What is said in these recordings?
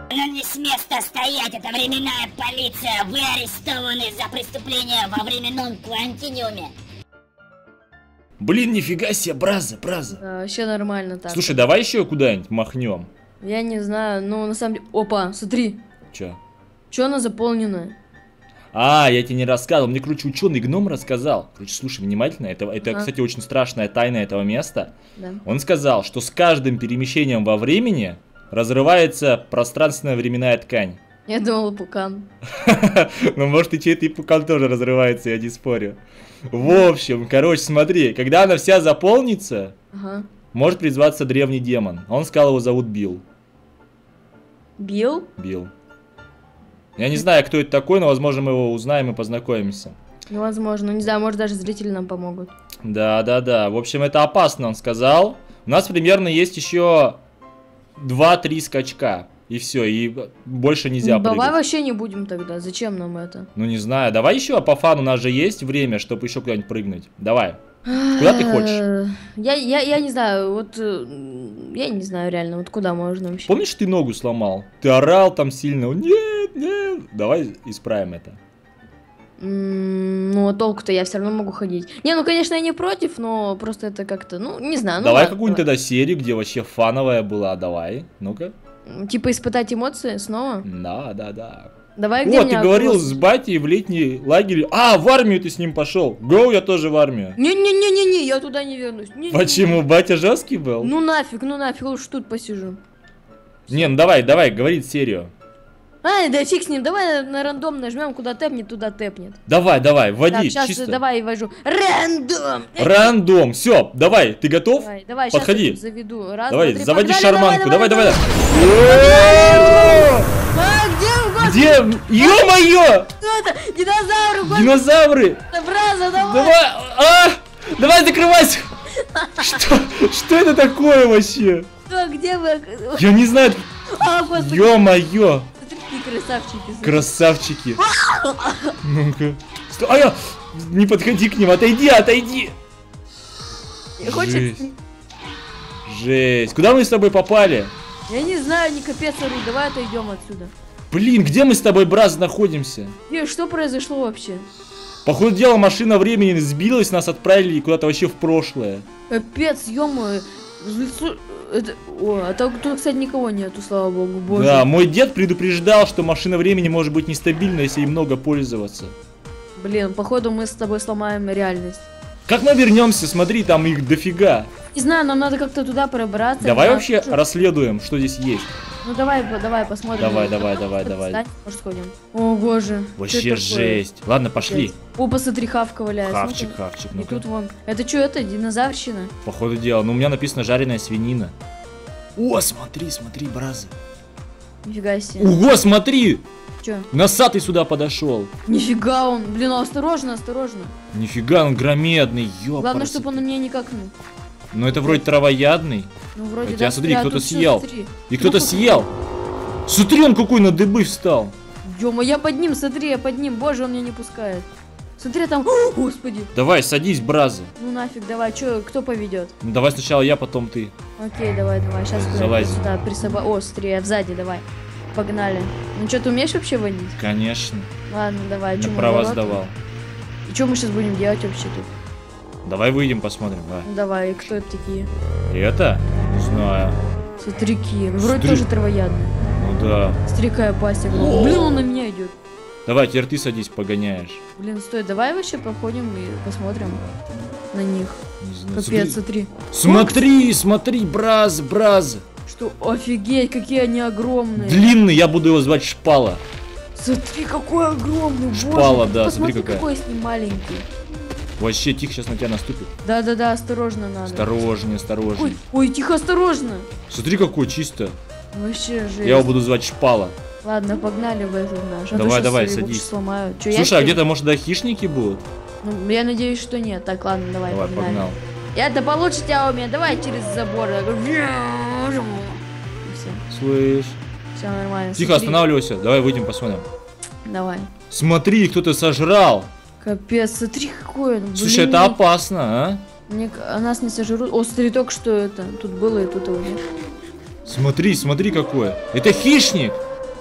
Ну не с места стоять, это временная полиция. Вы арестованы за преступление во временном континууме. Блин, нифига себе, браза. Да, вообще нормально так. Слушай, давай еще куда-нибудь махнем. Я не знаю, ну на самом деле... Опа, смотри. Че? Че она заполнена? А, я тебе не рассказывал. Мне, короче, ученый гном рассказал. Короче, слушай внимательно. Это, кстати, очень страшная тайна этого места. Да. Он сказал, что с каждым перемещением во времени разрывается пространственно-временная ткань. Я думал, пукан. Ну, может, и чей-то и пукан тоже разрывается, я не спорю. В общем, короче, смотри, когда она вся заполнится, может призваться древний демон. Он сказал, его зовут Билл. Билл? Билл. Я не знаю, кто это такой, но, возможно, мы его узнаем и познакомимся. Ну, возможно. Не знаю, может, даже зрители нам помогут. Да. В общем, это опасно, он сказал. У нас примерно есть еще 2-3 скачка. И все, и больше нельзя прыгать. Давай вообще не будем тогда. Зачем нам это? Ну, не знаю. Давай еще по фану, у нас же есть время, чтобы еще куда-нибудь прыгнуть. Давай. Куда ты хочешь? Я не знаю, вот... Я не знаю реально, вот куда можно вообще. Помнишь, ты ногу сломал? Ты орал там сильно. Нет. Давай исправим это. Ну, а толку-то я все равно могу ходить. Не, ну, конечно, я не против, но просто это как-то, ну, не знаю. Давай какую-нибудь тогда серию, где вообще фановая была. Давай, ну-ка. Типа испытать эмоции снова? Да. Давай, где ты говорил с батей в летний лагерь. А, в армию ты с ним пошел. Гоу, я тоже в армию. Не, я туда не вернусь. Почему? Батя жесткий был? Ну нафиг, лучше тут посижу. Не, ну давай, говорит серию. Да фиг с ним, давай на рандом нажмем, куда тэпнет, туда тэпнет. Давай, вводи, так, сейчас чисто. Давай ввожу. Рандом, все, давай, ты готов? Давай, подходи. Сейчас заведу. Раз, давай, два, три, заводи погнали, шарманку, давай. Где? Ё-моё! Что это? Динозавры! Динозавры! Браза, давай! Давай, закрывайся! Что это такое вообще? Где вы? Я не знаю. Ё-моё! Красавчики. Ну-ка. Не подходи к ним, отойди. Жесть. Куда мы с тобой попали? Я не знаю, не капец, давай отойдем отсюда. Блин, где мы с тобой, брат, находимся? Что произошло вообще? Походу дела, машина времени сбилась, нас отправили куда-то вообще в прошлое. Капец, ё-моё. А там тут, кстати, никого нету, слава богу, боже. Да, мой дед предупреждал, что машина времени может быть нестабильна, если ей много пользоваться. Блин, походу мы с тобой сломаем реальность. Как мы вернемся? Смотри, там их дофига. Не знаю, нам надо как-то туда пробраться. Давай вообще расследуем, что здесь есть. Ну давай посмотрим. Давай. Может, сходим. О боже. Вообще жесть. Ладно, пошли. О, посмотри, хавка валяется. Хавчик. И тут вон. Это что, это динозаврщина? Походу дела. Ну, у меня написано жареная свинина. О, смотри, бразы. Нифига себе. Ого, смотри! Че? Носатый сюда подошел. Нифига он. Блин, осторожно. Нифига, он громедный. Главное, чтобы он на меня не какнул. Ну это вроде травоядный. Ну вроде да. Смотри, кто-то съел. И кто-то съел. Смотри, он какой на дыбы встал. Ё-мо, я под ним. Боже, он меня не пускает. Смотри, там. О, господи. Давай, садись, бразы. Ну нафиг, давай, кто поведет? Ну давай сначала я, потом ты. Окей, давай. Сейчас залазь сюда О, смотри, я сзади, давай. Погнали. Ну что, ты умеешь вообще водить? Конечно. Ладно, давай. Я права сдавал. И что мы сейчас будем делать вообще тут? Давай выйдем, посмотрим. Давай, кто это такие? Это? Не знаю. Смотри, какие. Вроде тоже травоядные. Ну да. Смотри, какая пасть. Блин, он на меня идет. Давай, теперь ты садись, погоняешь. Блин, стой, давай вообще походим и посмотрим на них. Не знаю. Капец, смотри. Смотри, бразы. Что, офигеть, какие они огромные. Длинный, я буду его звать Шпала. Смотри, какой огромный. Шпала, боже, да, посмотри, смотри какой с ним маленький. Вообще, тихо, сейчас на тебя наступит. Да, осторожно надо. Осторожнее. Ой, тихо, осторожно. Смотри, какой чисто. Вообще жесть. Я его буду звать Шпала. Ладно, погнали в этот наш. Давай, садись. Сломаю. Слушай, а где-то, может, да, хищники будут? Ну, я надеюсь, что нет. Так, ладно, давай погнал. Я-то получше тебя умею. Давай через забор. Слышь. Все нормально. Тихо, останавливайся. Давай выйдем, посмотрим. Давай. Смотри, кто-то сожрал. Капец, смотри, какой он. Слушай, это опасно, а? Нас не сожрут. О, смотри, только что это. Тут было и тут его нет. Смотри какое. Это хищник.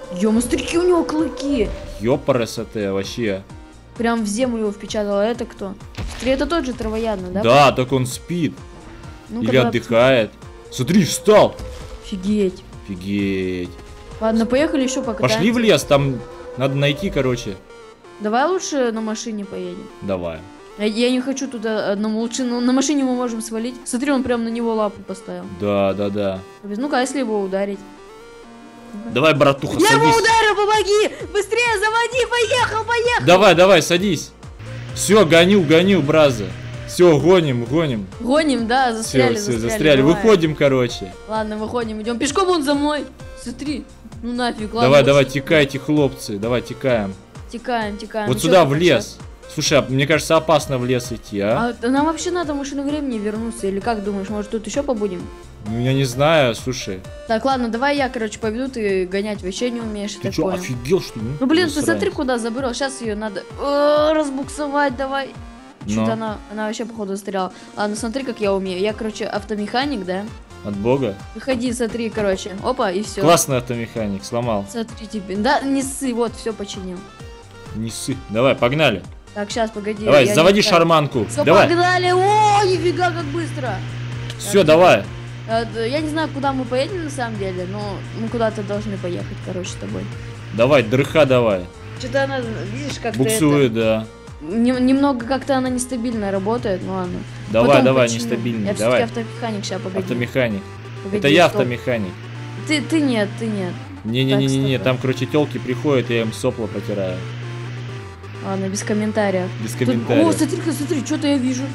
Ё-моё, смотри, какие у него клыки. Ёпарасоте, вообще. Прям в землю его впечатало. А это кто? Смотри, это тот же травоядный, да? Да, так он спит. Ну-ка, Или давай отдыхает. Смотри, встал. Офигеть. Офигеть. Ладно, поехали еще покатаемся. Пошли в лес, там надо найти, короче. Давай лучше на машине поедем. Давай. Я не хочу туда одному. Лучше на машине мы можем свалить. Смотри, он прям на него лапу поставил. Да, да, да. Ну-ка, а если его ударить? Давай, братуха, Я садись. его ударил, помоги! Быстрее заводи, поехал, поехал! Давай, давай, садись. Все, гоню, браза. Все, гоним. Гоним, да, застряли, Все, застряли. давай. Выходим, короче. Ладно, выходим, идем. Пешком он за мной. Смотри. Ну нафиг, ладно. Давай, лучше текайте, хлопцы. Давай, текаем. Текаем. Вот Ну сюда, чё, в как лес. Слушай, а мне кажется, опасно в лес идти, а? А нам вообще надо в машину времени вернуться. Или как думаешь, может тут еще побудем? Ну, я не знаю, слушай. Так, ладно, давай я, короче, поведу, ты гонять вообще не умеешь. Ты так что, понял. офигел, что ли? Ну блин, ты Засранец. смотри, куда забрал. Сейчас ее надо разбуксовать, давай. Что-то она вообще, походу, застряла. Ладно, смотри, как я умею. Я, короче, автомеханик, да? От бога? Выходи, смотри, короче. Опа, и все. Классный автомеханик, сломал. Смотри тебе. Да, не ссы, вот, все починил. Не ссы. Давай, погнали. Так, сейчас, погоди. Давай, я заводи не знаю. шарманку. Всё, Давай. погнали! О, нифига, как быстро! Все, давай. Я не знаю, куда мы поедем на самом деле, но мы куда-то должны поехать, короче, с тобой. Давай, дрыха давай. Что-то она, видишь, как-то Буксует, да. немного как-то она нестабильно работает, ну ладно. Давай, Потом давай, починю. нестабильный, Я давай. все-таки автомеханик, сейчас, погоди. Автомеханик. Погоди, Это я стоп. автомеханик. Ты нет. Не-не-не-не, Так, там, короче, телки приходят, я им сопло потираю. Ладно, без комментариев. Без Тут- комментариев. О, смотри, что-то я вижу.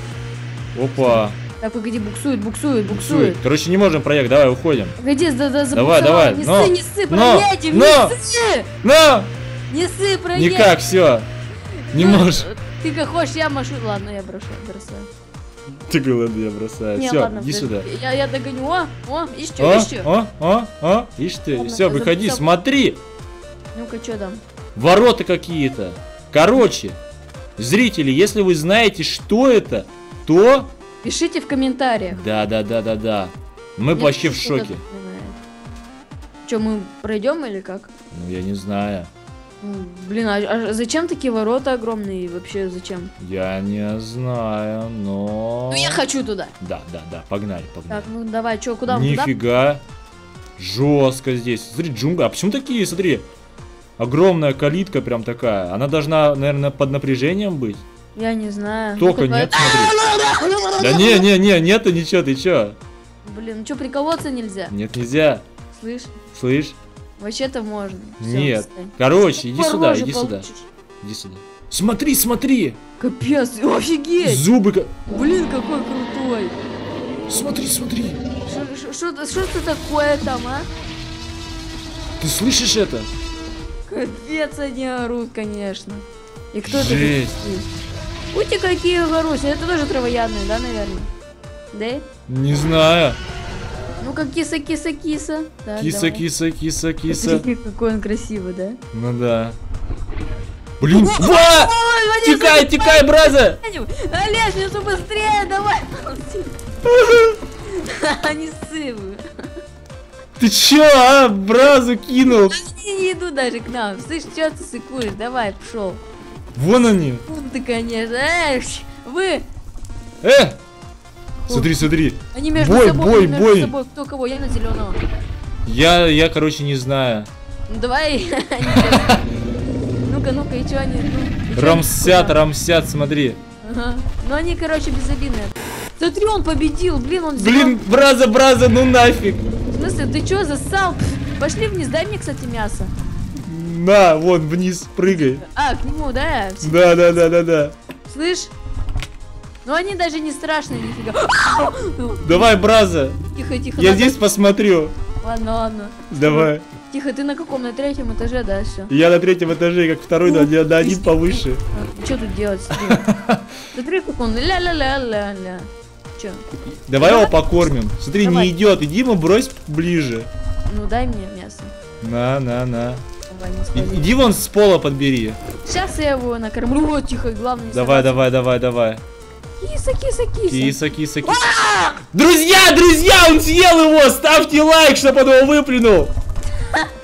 Опа. Так, погоди, буксует. Буксует. Короче, не можем проехать, давай, уходим. Погоди, Давай, давай. Не Но, ссы, но, проедем, но. не ссы! Но! Не ссы, проедем! Никак, все. Не Ну, можешь. Ты как хочешь, я машу. Ладно, я бросаю. Ты голодный, я бросаю. Не, Все, ладно, иди подожди. сюда. Я догоню. О, ищу. Ишь ты. Ладно, Все, выходи, всё. смотри. Ну-ка, что там? Ворота какие-то. Короче, зрители, если вы знаете, что это, то... Пишите в комментариях. Да. Мы Мне вообще в что-то шоке. напоминает. Че, мы пройдем или как? Ну, я не знаю. Блин, а зачем такие ворота огромные? Вообще зачем? Я не знаю, но... Ну я хочу туда. Да, погнали. Так, ну давай, что, куда мы туда? Нифига. Жестко здесь. Смотри, джунгли. А почему такие, смотри, огромная калитка прям такая? Она должна, наверное, под напряжением быть. Я не знаю. Только Ну-ка, нет, смотри. Да нету ничего, ты чё? Блин, ну что, приколоться нельзя? Нет, нельзя. Слышь? Вообще-то можно. Всё, Нет. отстань. Короче, иди По сюда, роже иди сюда. получишь. Иди сюда. Смотри. Капец, офигеть! Зубы. Блин, какой крутой! Смотри. Что это такое там, а? Ты слышишь это? Капец, они орут, конечно. И кто это? Жесть. Ути какие горуси, это тоже травоядные, да, наверное? Да? Не знаю. Ну-ка, киса. Так, Киса. Смотри, какой он красивый, да? Ну да. Блин, ва! Текай, браза! Олеж, ну быстрее, давай! Они сывы. Ты чё, а? Бразу кинул. Они не идут даже к нам. Слышь, что ты сыкуешь? Давай, пошел. Вон они. Вон ты, конечно. Вы! Смотри. Они между Бой, собой. бой, они между бой. собой. Кто кого? Я на зеленого. Я, короче, не знаю. Ну давай. Ну-ка, и что они? Рамсят, смотри. Ага. Ну они, короче, безобидные. Смотри, он победил, блин, он Блин, браза, ну нафиг. В смысле, ты чё, зассал? Пошли вниз, дай мне, кстати, мясо. На, вон, вниз, прыгай. А, к нему, да? Да. Слышь? Ну они даже не страшные, нифига. Давай, браза. Тихо. Я здесь посмотрю. Ладно. Давай. Тихо, ты на каком? На 3-м этаже, да, все. Я на 3-м этаже, как второй, на один повыше. Что тут делать? Смотри, как он. Ля-ля-ля-ля-ля. Че? Давай его покормим. Смотри, Давай. не идет. Иди ему брось ближе. Ну дай мне мясо. На. Давай, не спали. Иди вон с пола подбери. Сейчас я его накормлю. Вот, тихо, главное не Давай. Киса. Киса. Друзья, он съел его! Ставьте лайк, чтобы он его выплюнул!